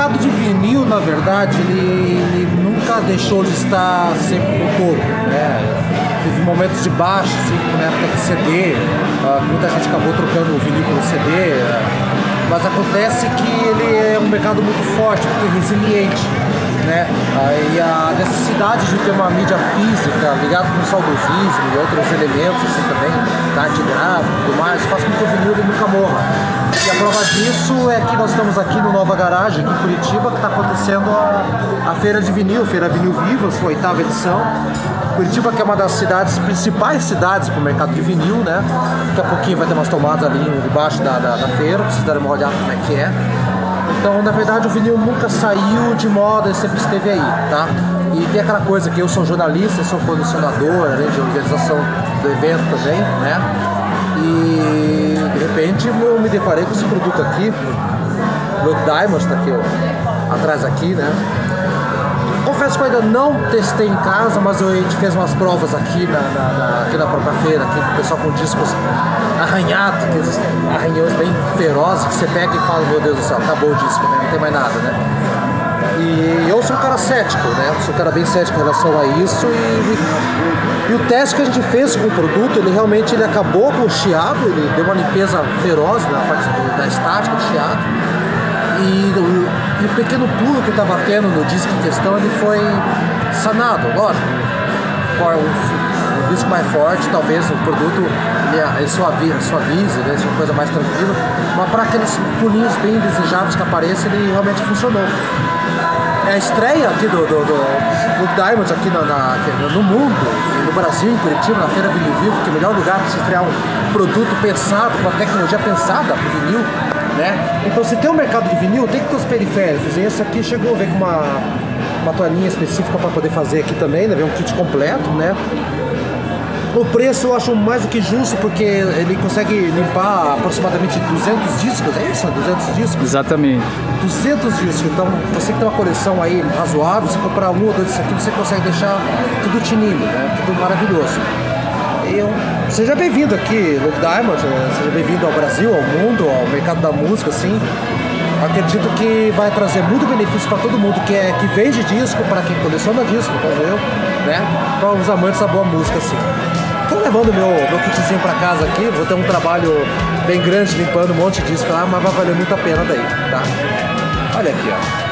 mercado de vinil, na verdade, ele nunca deixou de estar sempre no topo, né? Teve momentos de baixo, assim, na época de CD, muita gente acabou trocando o vinil pelo CD, mas acontece que ele é um mercado muito forte, muito resiliente, né? E a necessidade de ter uma mídia física ligada com o saudosismo e outros elementos assim também, da arte gráfica e tudo mais, faz com que o vinil ele nunca morra. E a prova disso é que nós estamos aqui no Nova Garage, aqui em Curitiba, que está acontecendo a Feira de Vinil, Feira Vinil Viva, sua 8ª edição. Curitiba, que é uma das principais cidades para o mercado de vinil, né? Daqui a pouquinho vai ter umas tomadas ali embaixo da feira, para vocês darem uma olhada como é que é. Então, na verdade, o vinil nunca saiu de moda, ele sempre esteve aí, tá? E tem aquela coisa que eu sou jornalista, sou colecionador, além de organização do evento também, né? E, de repente, eu me deparei com esse produto aqui, Look Diamonds, tá aqui, ó, atrás aqui, né? Confesso que eu ainda não testei em casa, mas a gente fez umas provas aqui aqui na própria feira, aqui com o pessoal com discos arranhados, aqueles arranhões bem ferozes, que você pega e fala, meu Deus do céu, acabou o disco, né? Não tem mais nada, né? E eu sou um cara cético, né? Sou um cara bem cético em relação a isso e o teste que a gente fez com o produto, ele realmente acabou com o chiado, ele deu uma limpeza feroz na parte da estática do chiado. E o pequeno pulo que estava tendo no disco em questão, ele foi sanado, lógico. O disco mais forte, talvez o produto ele suavize, né, uma coisa mais tranquila, mas para aqueles pulinhos bem desejáveis que aparecem, ele realmente funcionou. É a estreia aqui do Diamonds aqui no mundo, no Brasil, em Curitiba, na Feira Vinil Vivo, que é o melhor lugar para se estrear um produto pensado, com a tecnologia pensada para o vinil, né? Então, se tem um mercado de vinil, tem que ter os periféricos. E esse aqui chegou a ver com uma toalhinha específica para poder fazer aqui também, né? Veio um kit completo, né? O preço eu acho mais do que justo, porque ele consegue limpar aproximadamente 200 discos, é isso? 200 discos? Exatamente. 200 discos, então você que tem uma coleção aí razoável, se comprar um ou dois disso aqui, você consegue deixar tudo tinindo, né? Tudo maravilhoso. Seja bem-vindo aqui, Look Diamonds, seja bem-vindo ao Brasil, ao mundo, ao mercado da música, assim. Acredito que vai trazer muito benefício para todo mundo que vende disco, para quem coleciona disco, como eu, né? Para os amantes da boa música, assim. Estou levando meu kitzinho para casa aqui, vou ter um trabalho bem grande limpando um monte de disco lá, mas vai valer muito a pena daí, tá? Olha aqui, ó.